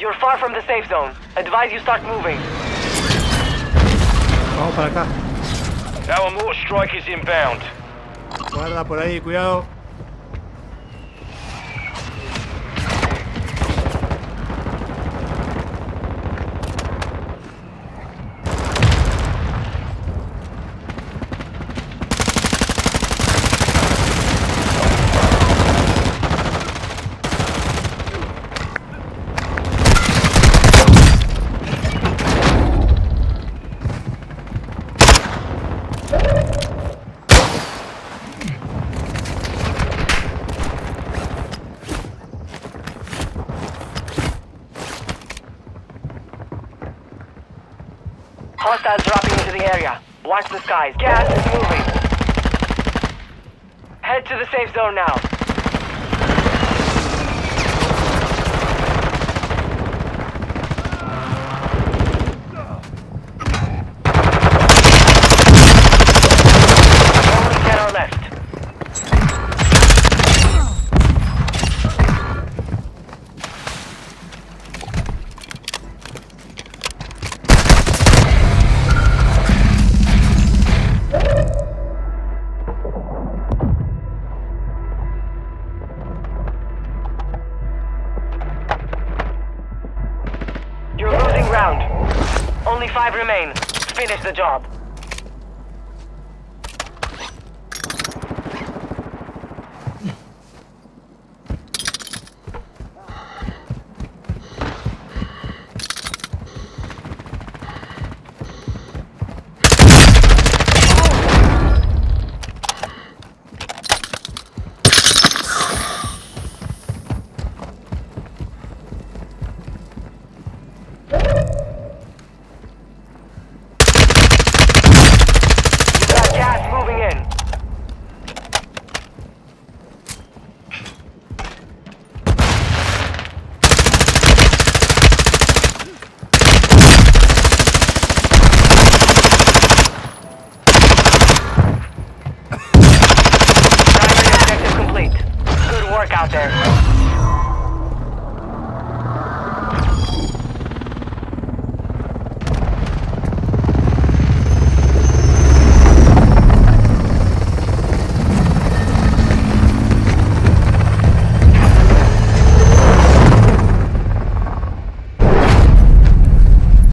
You're far from the safe zone. Advise you start moving. Vamos para acá. Our mortar strike is inbound. Guarda por ahí, cuidado. Hostiles dropping into the area. Watch the skies. Gas is moving. Head to the safe zone now. Only 10 are left. You're losing ground. Only 5 remain. Finish the job.